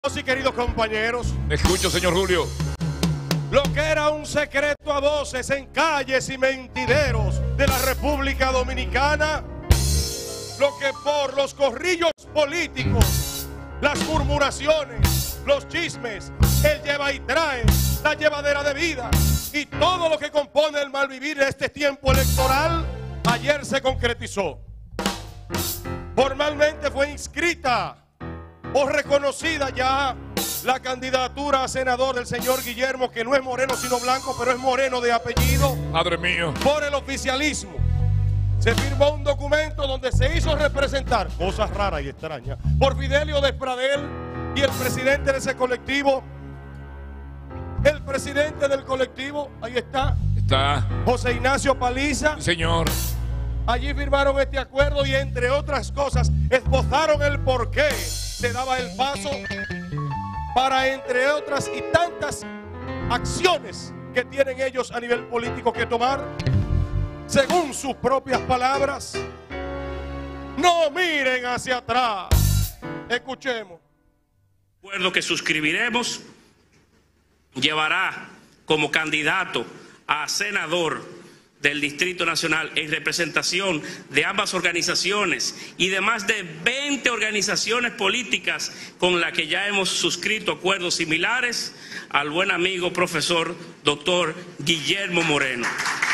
Y queridos compañeros, Escucho, señor Julio. lo que era un secreto a voces en calles y mentideros de la República Dominicana, lo que por los corrillos políticos, las murmuraciones, los chismes, el lleva y trae, la llevadera de vida y todo lo que compone el malvivir de este tiempo electoral, ayer se concretizó. Formalmente fue inscrita o reconocida ya la candidatura a senador del señor Guillermo, que no es moreno sino blanco, pero es moreno de apellido, Padre mío. por el oficialismo. Se firmó un documento donde se hizo representar, cosas raras y extrañas, por Fidelio Despradel y el presidente de ese colectivo. El presidente del colectivo, ahí está, José Ignacio Paliza. Sí, señor. Allí firmaron este acuerdo y entre otras cosas esbozaron el porqué se daba el paso para, entre otras y tantas acciones que tienen ellos a nivel político que tomar, según sus propias palabras. No miren hacia atrás. Escuchemos. El acuerdo que suscribiremos llevará como candidato a senador del Distrito Nacional en representación de ambas organizaciones y de más de 20 organizaciones políticas con las que ya hemos suscrito acuerdos similares, al buen amigo profesor doctor Guillermo Moreno.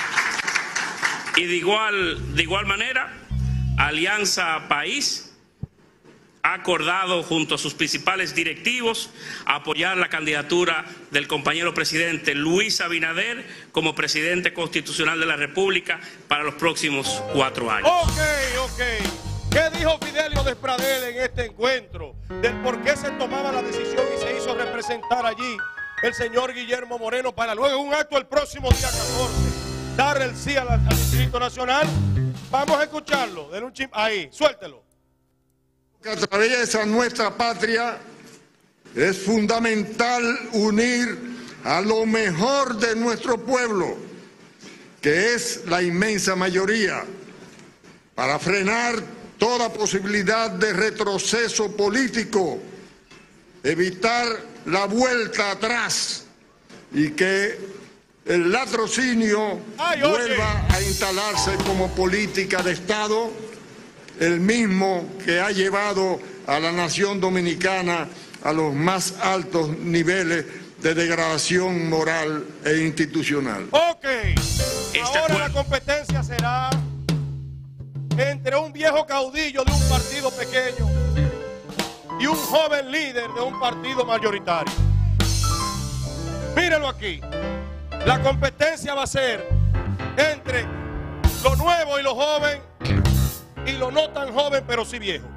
Y de igual manera, Alianza País ha acordado junto a sus principales directivos apoyar la candidatura del compañero presidente Luis Abinader como presidente constitucional de la República para los próximos 4 años. Ok. ¿Qué dijo Fidelio Despradel en este encuentro? Del por qué se tomaba la decisión y se hizo representar allí el señor Guillermo Moreno para luego en un acto el próximo día 14 dar el sí al Distrito Nacional. Vamos a escucharlo. Den un chip ahí, suéltelo. Que atraviesa nuestra patria, es fundamental unir a lo mejor de nuestro pueblo, que es la inmensa mayoría, para frenar toda posibilidad de retroceso político, evitar la vuelta atrás y que el latrocinio vuelva a instalarse como política de Estado, el mismo que ha llevado a la nación dominicana a los más altos niveles de degradación moral e institucional. Ok, ahora la competencia será entre un viejo caudillo de un partido pequeño y un joven líder de un partido mayoritario. Mírenlo aquí, la competencia va a ser entre lo nuevo y lo joven, y lo no tan joven, pero sí viejo.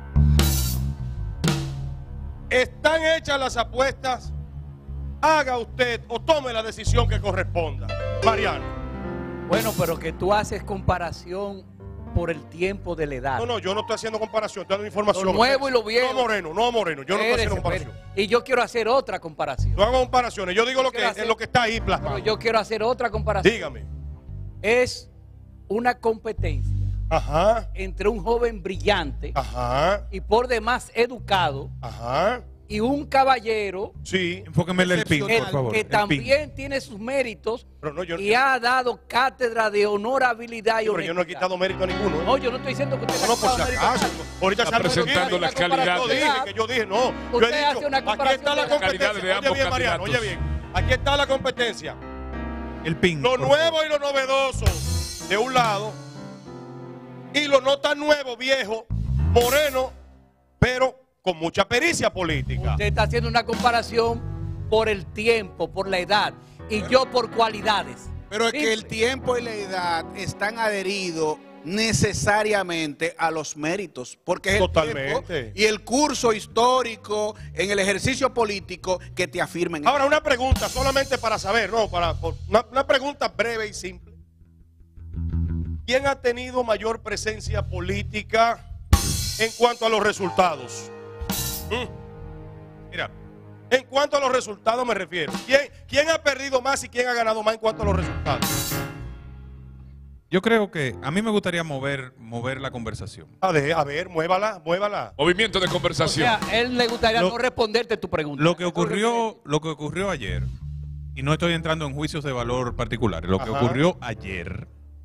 Están hechas las apuestas. Haga usted o tome la decisión que corresponda. Mariano. Bueno, pero que tú haces comparación por el tiempo de la edad. No, yo no estoy haciendo comparación, estoy dando información. Lo nuevo y lo viejo. No, Moreno, yo no estoy haciendo comparación. Y yo quiero hacer otra comparación. No hago comparaciones, yo digo lo que está ahí plasmado. Pero yo quiero hacer otra comparación. Dígame. Es una competencia. Ajá. Entre un joven brillante, ajá, y por demás educado, ajá, y un caballero, sí, enfóqueme el pin, por favor, que también tiene sus méritos, y ha dado cátedra de honorabilidad y honestidad. Pero yo no he quitado mérito a ninguno. No, yo no estoy diciendo que usted no, por si acaso. Ahorita está presentando la calidad. Yo dije, no. Yo he dicho, aquí está la competencia. Oye bien, Mariano, oye bien. Aquí está la competencia. El pin. Lo nuevo y lo novedoso de un lado, y lo no tan nuevo, viejo, moreno, pero con mucha pericia política. Usted está haciendo una comparación por el tiempo, por la edad, y yo por cualidades. Pero es que el tiempo y la edad están adheridos necesariamente a los méritos, porque es el tiempo y el curso histórico en el ejercicio político que te afirmen. Ahora, una pregunta solamente para saber, una pregunta breve y simple. ¿Quién ha tenido mayor presencia política en cuanto a los resultados? Mira, en cuanto a los resultados me refiero. ¿Quién ha perdido más y quién ha ganado más en cuanto a los resultados? Yo creo que a mí me gustaría mover la conversación. A ver, muévala. Movimiento de conversación. O sea, él le gustaría no responderte tu pregunta. Lo que ocurrió ayer, y no estoy entrando en juicios de valor particulares, lo que ocurrió ayer,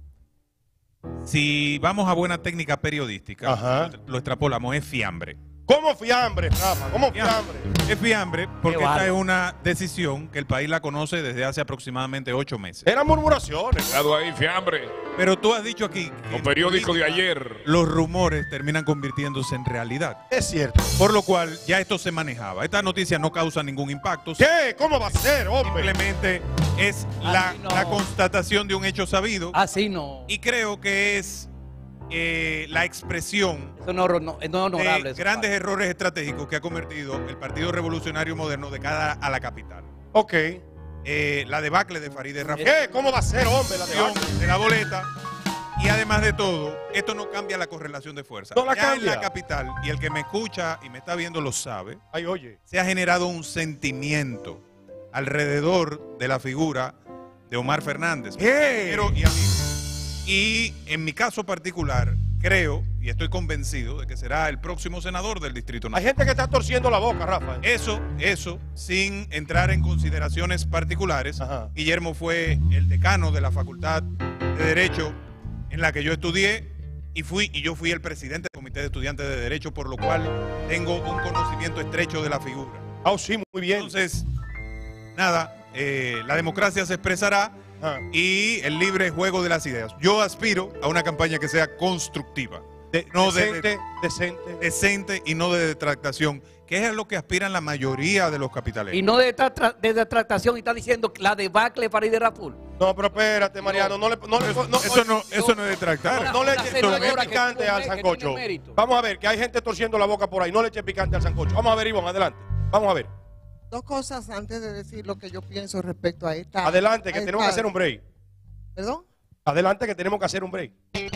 si vamos a buena técnica periodística, lo extrapolamos, es fiambre. ¿Cómo fiambre, Rafa? ¿Cómo fiambre? Es fiambre porque esta es una decisión que el país la conoce desde hace aproximadamente 8 meses. Eran murmuraciones. Cuidado ahí, fiambre. Pero tú has dicho aquí que Los periódicos de ayer. los rumores terminan convirtiéndose en realidad. Es cierto. Por lo cual ya esto se manejaba. Esta noticia no causa ningún impacto. ¿Qué? ¿Cómo va a ser, hombre? Simplemente es la constatación de un hecho sabido. Así no. Y creo que es la expresión Eso no es honorable. de grandes errores estratégicos que ha cometido el Partido Revolucionario Moderno de cara a la capital. Ok. La debacle de Farideh Raful. ¿Qué? ¿Cómo va a ser, hombre? La debacle De la boleta. Y además de todo, esto no cambia la correlación de fuerza. No la ya cambia. en la capital, y el que me escucha y me está viendo lo sabe, Ay, oye. se ha generado un sentimiento alrededor de la figura de Omar Fernández. ¿Qué? Y en mi caso particular, creo y estoy convencido de que será el próximo senador del Distrito Hay Nacional. gente que está torciendo la boca, Rafa. Eso, sin entrar en consideraciones particulares, Ajá. Guillermo fue el decano de la Facultad de Derecho en la que yo estudié y yo fui el presidente del Comité de Estudiantes de Derecho, por lo cual tengo un conocimiento estrecho de la figura. Ah, sí, muy bien. Entonces, nada, la democracia se expresará y el libre juego de las ideas. Yo aspiro a una campaña que sea constructiva, decente y no de detractación, que es a lo que aspiran la mayoría de los capitaleños. Y no de detractación, y está diciendo que la debacle de Farideh Raful. No, pero espérate, Mariano. Eso no es detractar. No le eches picante al sancocho. Vamos a ver, que hay gente torciendo la boca por ahí. No le eches picante al sancocho. Vamos a ver, Ivonne, adelante. Vamos a ver. Dos cosas antes de decir lo que yo pienso respecto a esta. Adelante, que tenemos que hacer un break. ¿Perdón? Adelante, que tenemos que hacer un break.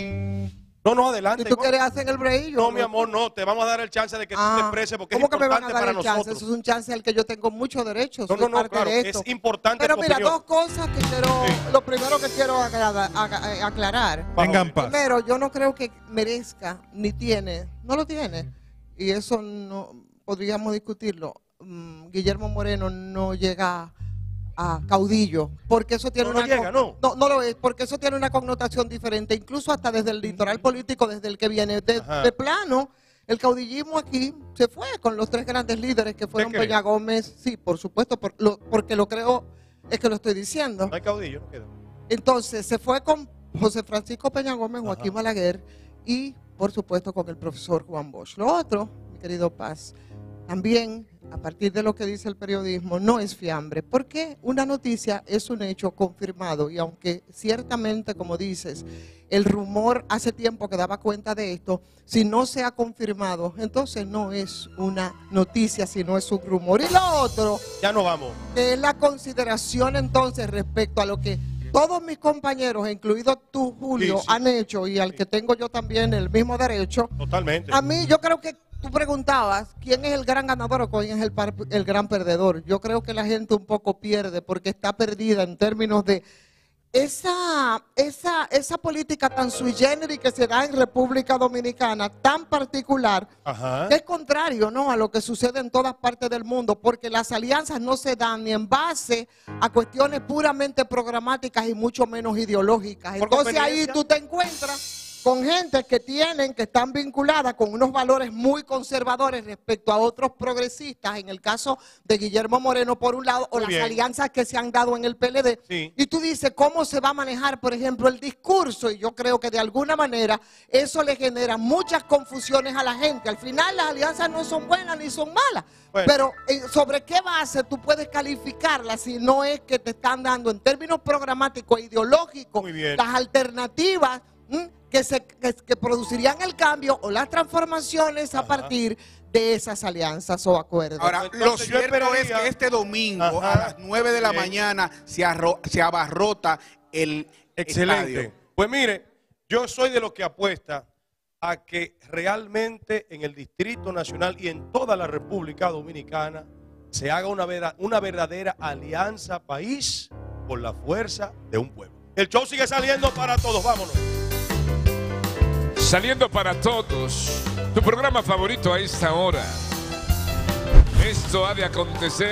No, adelante. Si tú quieres hacer el break, no, mi amor, no. Te vamos a dar el chance de que tú te expreses porque es ¿cómo que me van importante a dar para el chance? nosotros. Eso es un chance al que yo tengo muchos derechos. No, claro, es importante. Pero tu mira, opinión. dos cosas que quiero. Sí. Lo primero que quiero aclarar. Tengan paz. Primero, yo no creo que merezca, ni tiene, no lo tiene. Y eso no podríamos discutirlo. Guillermo Moreno no llega a caudillo, porque eso tiene no lo es, porque eso tiene una connotación diferente, incluso hasta desde el litoral político, desde el que viene de plano. El caudillismo aquí se fue con los tres grandes líderes que fueron Peña Gómez, sí, por supuesto, porque lo creo, es que lo estoy diciendo. No hay caudillo, no queda. Entonces se fue con José Francisco Peña Gómez, Joaquín Balaguer y por supuesto con el profesor Juan Bosch. Lo otro, mi querido Paz, también, a partir de lo que dice el periodismo, no es fiambre, porque una noticia es un hecho confirmado y aunque ciertamente, como dices, el rumor hace tiempo que daba cuenta de esto, si no se ha confirmado, entonces no es una noticia, sino es un rumor. Y lo otro, ya no vamos, que es la consideración entonces respecto a lo que todos mis compañeros, incluido tú, Julio, han hecho y al que tengo yo también el mismo derecho. Totalmente. A mí, yo creo que tú preguntabas quién es el gran ganador o quién es el gran perdedor. Yo creo que la gente un poco pierde porque está perdida en términos de esa política tan sui generis que se da en República Dominicana, tan particular, que es contrario, ¿no?, a lo que sucede en todas partes del mundo, porque las alianzas no se dan ni en base a cuestiones puramente programáticas y mucho menos ideológicas. Entonces ahí tú te encuentras con gente que están vinculadas con unos valores muy conservadores respecto a otros progresistas, en el caso de Guillermo Moreno por un lado, o las alianzas que se han dado en el PLD, y tú dices cómo se va a manejar, por ejemplo, el discurso, y yo creo que de alguna manera eso le genera muchas confusiones a la gente. Al final las alianzas no son buenas ni son malas, pero ¿sobre qué base tú puedes calificarlas si no es que te están dando en términos programáticos e ideológicos las alternativas que producirían el cambio o las transformaciones a partir de esas alianzas o acuerdos? Ahora, lo cierto es que este domingo a las 9 de la mañana se abarrota el estadio. Pues mire, yo soy de los que apuesta a que realmente en el Distrito Nacional y en toda la República Dominicana se haga una verdadera alianza país por la fuerza de un pueblo. El show sigue saliendo para todos. Vámonos. Saliendo para todos. Tu programa favorito a esta hora. Esto ha de acontecer.